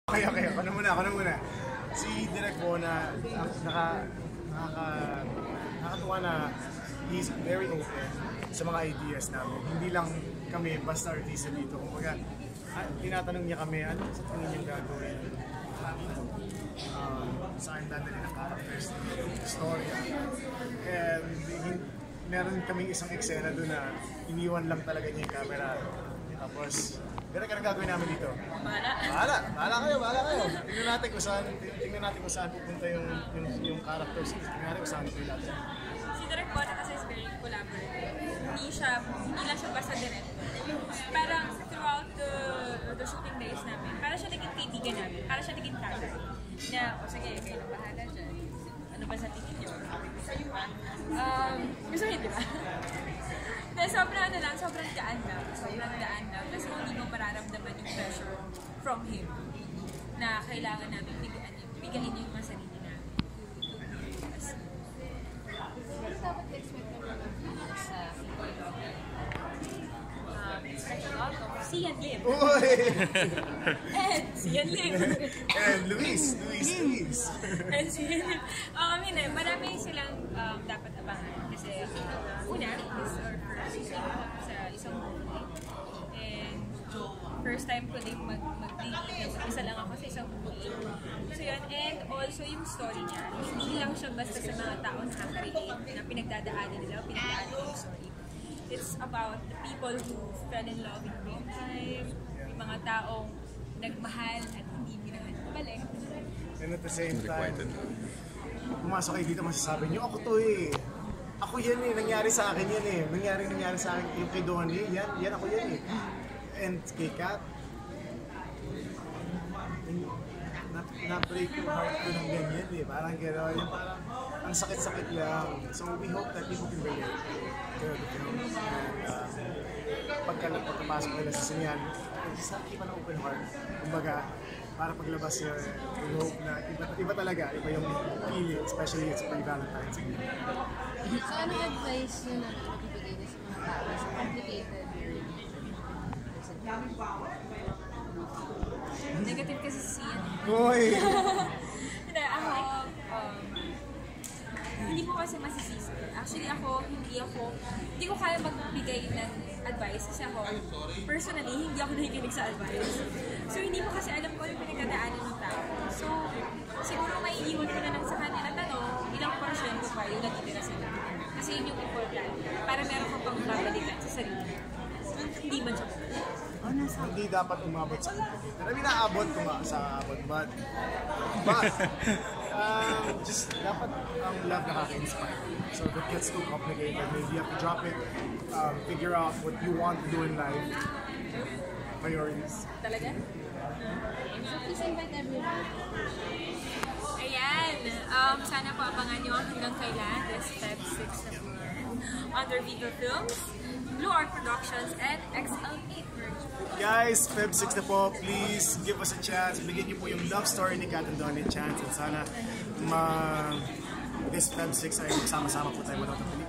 Okay. Ako na muna. Si Direk Bona, nakakatuwa na he's very open sa mga ideas namin. Hindi lang kami basta artista dito. Kumbaga, tinatanong niya kami, ano sa tingin niyang gagawin? Saan dadali ng characters ng storya. And meron kaming isang eksena doon na iniwan lang talaga niya yung camera. Tapos, ganun ka nang gagawin namin dito. Bahala kayo. Tingnan natin kung saan pupunta yung characters. Tingnan natin kung saan pupunta natin. Si Direk Bona kasi is very collaborative. Hindi lang siya basta direct. Parang throughout the shooting days namin, parang siya naging kaibigan namin, parang siya naging tatay. Na, sige, kayo na bahala dyan. Ano ba sa tingin niyo? Gusto niyo, di ba? Sobrang daan lang. Kasi hindi mo mararamdaman yung pressure from him na kailangan namin bigayin yung mga sarili namin. Dapat expect na mga sa special outcome. Si Yan Lim. And si Yan Lim. And Luis. And si Yan Lim. Marami silang dapat abangan. Kasi una, this is our first sa isang movie. And first time ko din mag-lead. Isa lang ako sa isang movie. So yun, and also yung story niya, hindi lang siya basta sa mga tao nakaka-relate na pinagdadaanan nila, yung story. It's about the people who fell in love in real time, yung mga taong nagmahal at hindi minahal balik. And at the same time, pumasok kayo dito, masasabi niyo, ako to eh. Ako yan eh, nangyari sa akin yan eh. Nangyari sa akin, yung kay Donnie, yan ako yan eh. And kay Kat, na-break yung heart ko ng ganyan eh. Parang gano'n, yung parang ang sakit-sakit lang. So we hope that people can relate to the film. And pagkapasok nila sa sinyan, just keep an open heart. Kumbaga, para paglabas niya, we hope na iba talaga, iba yung feeling, especially it's pre-Valentine's Day. So ano advice nyo na magbibigay na sa mga tao sa complicated Negative kasi si Yan. Hoy! Hindi, ako, hindi ko kasi masisisi. Actually hindi ko kaya magbigay ng advice kasi ako, personally, hindi ako nakikinig sa advice. So, hindi ko kasi alam ko yung pinagdadaanan ng tao. So, siguro may iwan ko na lang sa kanya na tanong, ilang portion ko pa yung natitira sa inyo. Kasi yun yung important. Para meron ko pang babalikan sa sarili. Hindi man siya. Hindi dapat umabot sa complicated. I mean, naabot ko nga sa abot, but just dapat ang love nakaka-inspire. So if it gets too complicated, maybe you have to drop it, figure out what you want to do in life, priorities. Talaga? So please invite everyone. Ayan, sana po abangan nyo hanggang kailan this Feb 6 na po under Vigo Films, Blue Art Productions, and XL8 Merch. Guys, Feb 6 na po, please give us a chance. Bigyan niyo po yung love story ni Kat and Donnie a chance. And sana this Feb 6 ay magsama-sama po tayo manood ng